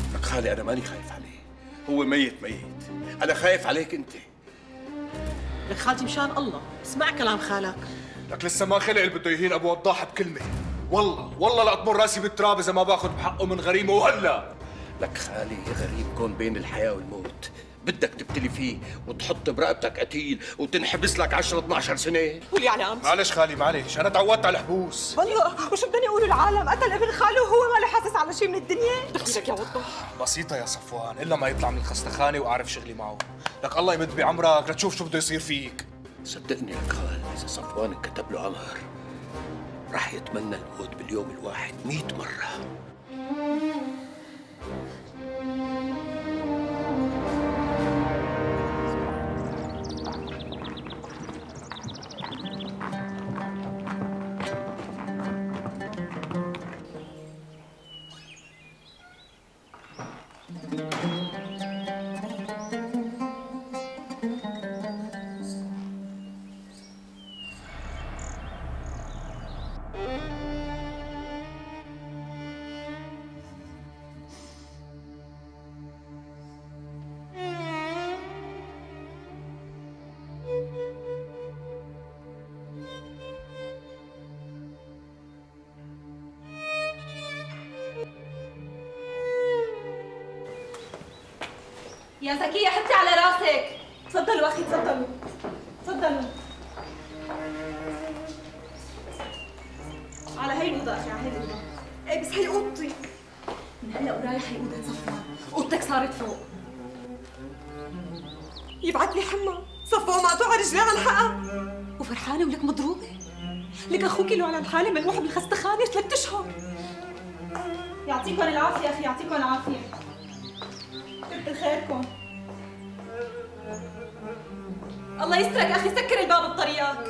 لك خالي انا ماني خايف عليه، هو ميت ميت، انا خايف عليك انت. لك خالتي مشان الله اسمع كلام خالك. لك لسه ما خلق اللي بده يهين ابو وضاح بكلمه. والله لا اطمر راسي بالتراب اذا ما باخذ بحقه من غريمه وهلا. لك خالي غريب كون بين الحياه والموت، بدك تبتلي فيه وتحط برقبتك قتيل وتنحبس لك 10 12 سنه؟ قولي على امس. معلش خالي معلش، انا تعودت على الحبوس. والله وشو بدهم يقولوا العالم؟ قتل ابن خاله وهو ما له حاسس على شيء من الدنيا؟ دخلك يا وضاح. بسيطة يا صفوان، إلا ما يطلع من الخستخانة وأعرف شغلي معه. لك الله يمد بعمرك لتشوف شو بده يصير فيك. صدقني لك خال، إذا صفوان كتب له عمر راح يتمنى الموت باليوم الواحد 100 مرة. يا زكية حطي على راسك. تفضلوا أخي تفضلوا تفضلوا. على هي الأوضة أخي، على هي الأوضة. إيه بس هي أوضتي. من هلا ورايح هي أوضة صفوان، أوضتك صارت فوق. يبعت لي حمى، صفوان مقطوع رجليه على الحقها. وفرحانة ولك مضروبة؟ لك أخوك له على الحالة ملوحة بالخستخانة 3 أشهر. يعطيكم العافية أخي، يعطيكم العافية. كتر خيركم. الله يسترك اخي، سكر الباب بطريقك.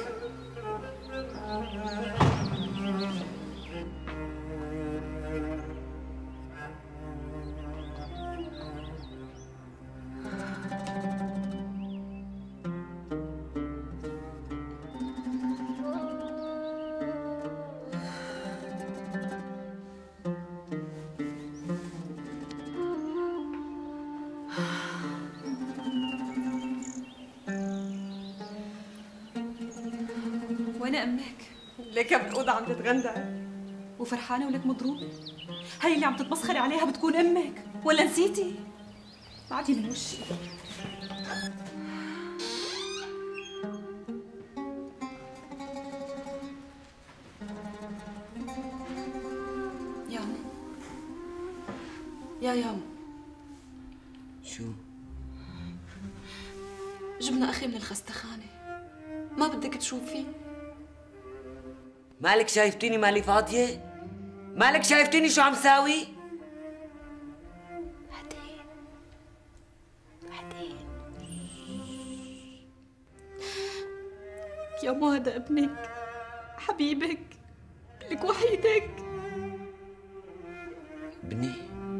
وين امك؟ ليك بالأوضة عم تتغندى. وفرحانه ولك مضروبه؟ هي اللي عم تتمسخري عليها بتكون امك ولا نسيتي؟ بعدي من وشي. يامو يا يامو، شو؟ جبنا اخي من الخستخانه، ما بدك تشوفي؟ مالك شايفتيني مالي فاضية؟ مالك شايفتيني شو عم ساوي؟ بعدين يا مو هذا ابنك حبيبك لك وحيدك. ابني؟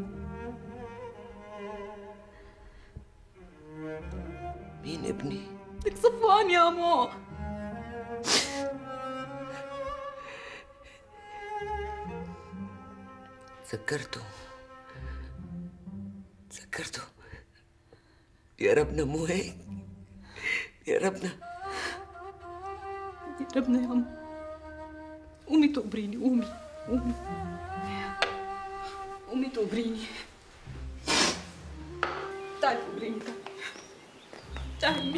مين ابني؟ لك صفوان يا مو. تذكرته يا ربنا، مو هيك؟ يا ربنا يا ربنا يا أم. قومي تقبريني، قومي قومي قومي تقبريني. تعالي تقبريني، تعالي.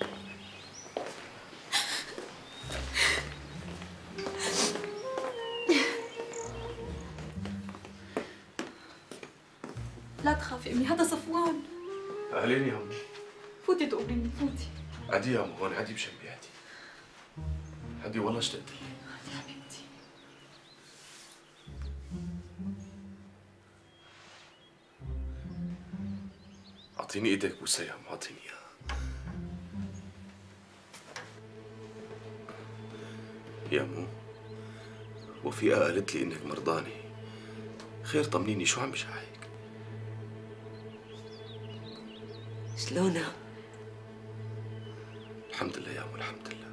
لا تخافي امي، هذا صفوان. اهلين يا امي. فوتي تقبريني، فوتي. عادي يا امي، هون عادي بجنبي، عادي عادي، والله اشتقت لك. عادي يا بنتي. اعطيني ايدك بوسه يا امي، اعطيني اياها. يا امو، وفيقة قالت لي انك مرضاني، خير طمنيني شو عم بشعك؟ شلونها؟ الحمد لله يا امو، الحمد لله.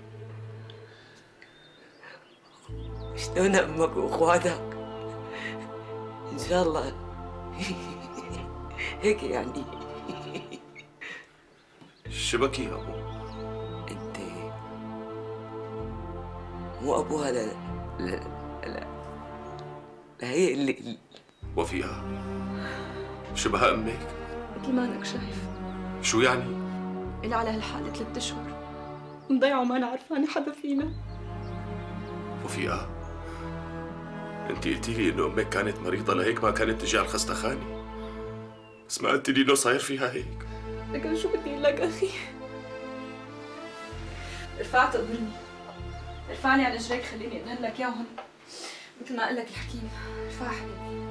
شلون امك واخواتك؟ ان شاء الله هيك يعني. شبكي يا ابو؟ انت مو ابوها لا هي اللي وفيها شبه امك؟ مثل ما انك شايف. شو يعني؟ إلي على هالحالة 3 أشهر مضيعة وما أنا عرفانة حدا فينا. وفيها انت قلتي لي انه امك كانت مريضة لهيك ما كانت تجي على الخستخانة، بس ما قلتي لي انه صاير فيها هيك. لكن شو بدي لك أخي؟ رفعت قبرني، ارفعني على رجليك خليني أدهن لك إياهم مثل ما قال لك الحكيم. ارفع حبيبي.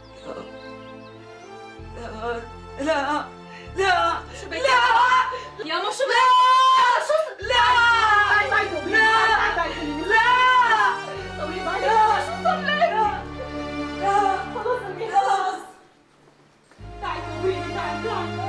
لا لا شو بك لا يا ما شو بك؟ شو لا باي باي باي لا لا طويل باي شو صار لك؟ لا خلص أمي خلص. تعي طويل تعي.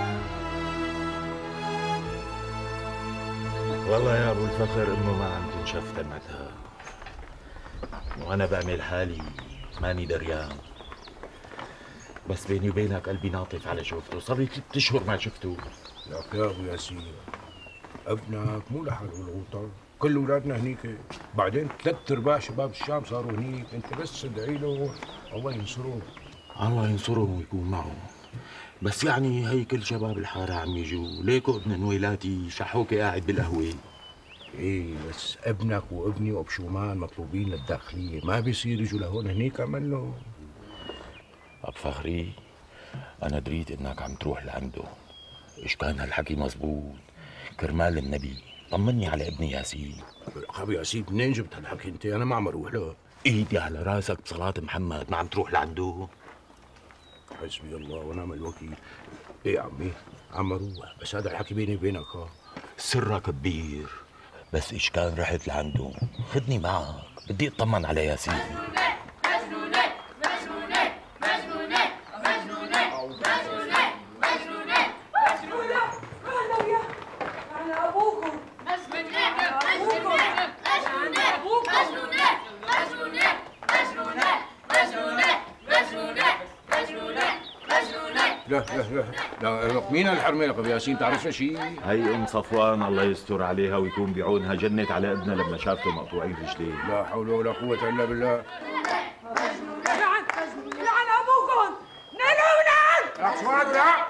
والله يا ابو الفخر امه ما عم تنشف دمعتها، وانا بعمل حالي ماني دريان، بس بيني وبينك قلبي ناطف على شوفته، صار لي 3 اشهر ما شفته. لك يا ابو ياسين، ابنك مو لحاله بالغوطه، كل اولادنا هنيك، بعدين 3/4 شباب الشام صاروا هنيك، انت بس ادعي له الله ينصره. الله ينصرهم ويكون معهم، بس يعني هي كل شباب الحاره عم يجوا، ليكو ابن نويلاتي شحوكي قاعد بالقهوه. ايه بس ابنك وابني وابشومان مطلوبين للداخليه، ما بيصير يجوا لهون هنيك عمله. اب فخري انا دريت انك عم تروح لعنده، ايش كان هالحكي مزبوط؟ كرمال النبي طمني على ابني ياسين. ابو ياسين منين جبت هالحكي انت؟ انا ما عم اروح له. ايدي على راسك بصلاة محمد، ما عم تروح لعنده؟ حسبي الله ونعم الوكيل. ايه عمي عم اروح، بس هذا الحكي بيني وبينك ها. سرك كبير، بس ايش كان رحت لعنده خدني معك، بدي اطمن على ياسين. لا مين هالحرمه لك ابو ياسين؟ تعرفها شيء؟ هي ام صفوان الله يستر عليها ويكون بعونها، جنت على ابنها لما شافته مقطوعين رجليه. لا حول ولا قوه الا بالله. لعن ابوكم نقوا من عند اخوان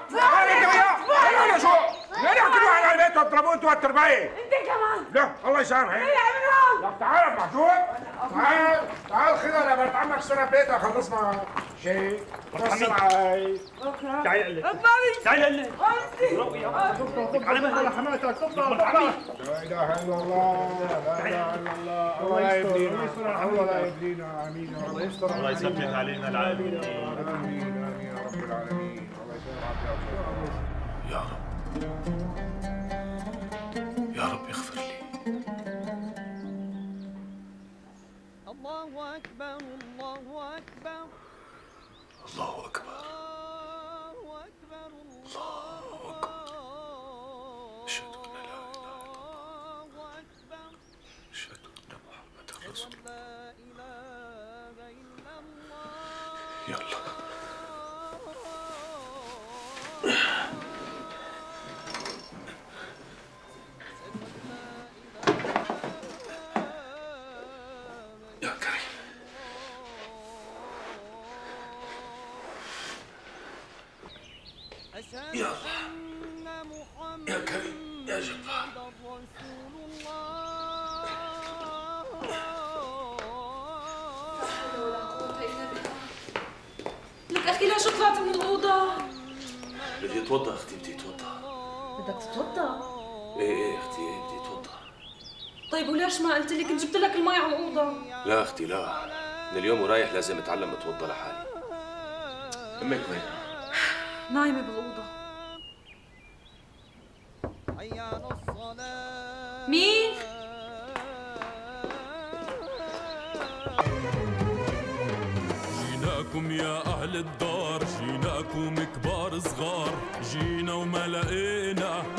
لا شو؟ لا كل واحد على البيت واضربوه انتوا التربايه. انت كمان. لا الله يسامحك. لا تعال محجوب، تعال خذ انا بنت عمك سنه بيتها خلصنا شيء. خلصنا معي. تعال تعال على مهلك حماتك تفضل. لا اله الا الله، لا اله الا الله. الله لا يبلينا، الله لا يبلينا. امين يا رب. الله يثبت علينا العالمين. امين امين يا رب العالمين. الله يسامحك يا رب، يا رب اغفر لي. الله اكبر الله اكبر الله أكبر، الله اكبر الله أكبر. أشهد أن لا إله إلا الله، أشهد أن محمدا رسول الله. يلا يا كريم، يا الله، يا كريم، يا جبار. لك أخي ليش طلعت من الأوضة؟ بدي اتوضا اختي، بدي اتوضا. بدك تتوضا؟ ايه اختي، ايه بدي اتوضا. طيب وليش ما قلت لي؟ كنت جبت لك المي على الأوضة. لا اختي لا، من اليوم ورايح لازم اتعلم اتوضا لحالي. امك وين؟ نايمة بالأوضة. مين؟ جيناكم يا أهل الدار، جيناكم كبار صغار، جينا وما لقينا